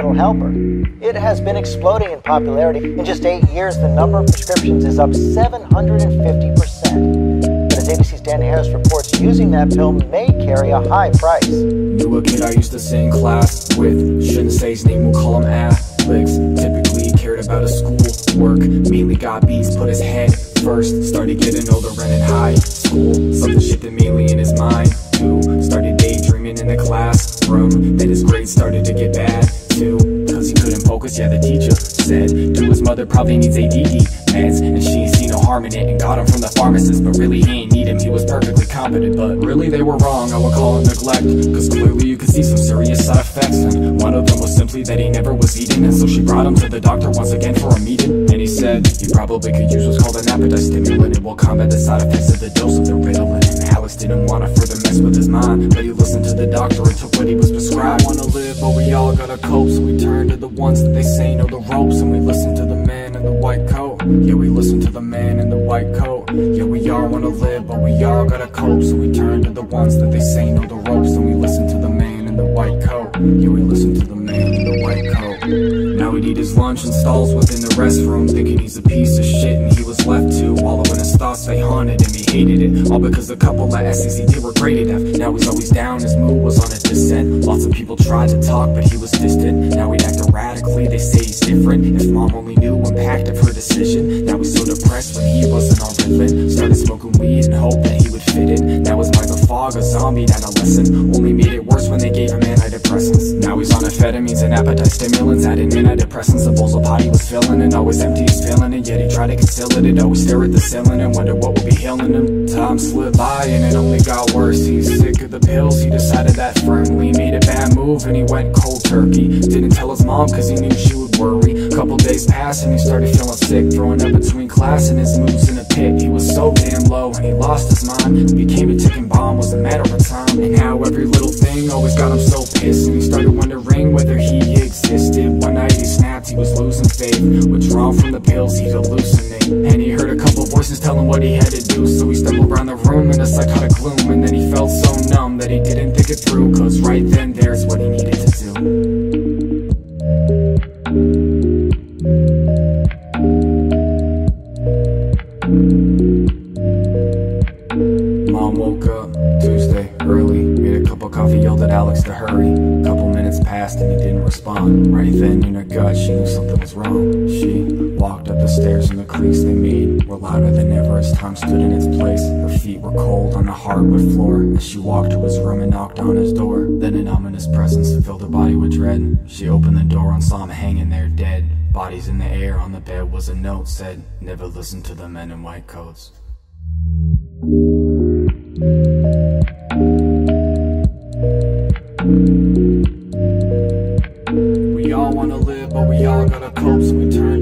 little helper. It has been exploding in popularity. In just 8 years, the number of prescriptions is up 750%. But as ABC's Dan Harris reports, using that pill may carry a high price. Knew a kid I used to sit in class with. Shouldn't say his name, we'll call him Alex. Typically cared about his school work, mainly got B's, put his head first. Started getting older and in high school, something shifted mainly in his mind too. Started daydreaming in the classroom, then his grades started to get bad too, cause he couldn't focus, yeah, the teacher said to his mother probably needs ADD meds, and she ain't seen no harm in it, and got him from the pharmacist, but really he ain't need him, he was perfectly competent. But really they were wrong, I would call him neglect, cause clearly you could see some serious side effects, and one of them was simply that he never was eating. And so she brought him to the doctor once again for a meeting, and he said he probably could use what's called an appetite stimulant. It will combat the side effects of the dose of the Ritalin. And Alex didn't want to further mess with his mind, but he listened to the doctor and took what he was prescribed. We wanna live, but we all gotta cope, so we turn to the ones that they say know the ropes, and we listen to the man in the white coat. Yeah, we listen to the man in the white coat. Yeah, we all wanna live, but we all gotta cope, so we turn to the ones that they say know the ropes, and we listen to the man in the white coat. Yeah, we listen to the man in the white coat. Now he'd eat his lunch in stalls within the restroom, thinking he's a piece of shit, and he was left to wallow in his thoughts. They haunted him, he hated it, all because a couple of essays he did were graded F. Now he's always down, his mood was on a descent. Lots of people tried to talk, but he was distant. Now he'd act erratically, they say he's different. If mom only knew impact of her decision. Now he's so depressed when he wasn't on Ritalin. Started smoking weed and hoped that he would fit in. Now his Michael Fogg, a zombie adolescent, only made it worse when they gave him antidepressants. Now he's on amphetamines and appetite stimulants, adding antidepressants. The bowls of pot he was filling, and always empty, he's feeling it, yet he tried to conceal it. He'd always stare at the ceiling and wonder what would be healing him. Time slipped by and it only got worse. He's sick of the pills, he decided that firmly. Made a bad move and he went cold turkey. Didn't tell his mom cause he knew she would worry. Couple days passed and he started feeling sick, throwing up between class and his mood's in a pit. He was so damn low and he lost his mind. It became a ticking bomb, was a matter of time. And now every little thing always got him so pissed, and he started wondering whether he existed. One night he snapped, he was losing faith. Withdrawal from the pills, he'd hallucinate, and he heard a couple voices tell him what he had to do. So he stumbled around the room in a psychotic gloom, and then he felt so numb that he didn't think it through, cause right then there's what he needed to do. Mom woke up Tuesday early, made a cup of coffee, yelled at Alex to hurry. Couple minutes passed and he didn't respond. Right then in her gut she knew something was wrong. She walked up the stairs and the creaks they made were louder than ever as time stood in its place. Her feet were cold on the hardwood floor as she walked to his room and knocked on his door. Then an ominous presence filled her body with dread. She opened the door and saw him hanging there dead. Bodies in the air, on the bed was a note, said, "Never listen to the men in white coats." We all wanna live, but we all gotta cope, so we turn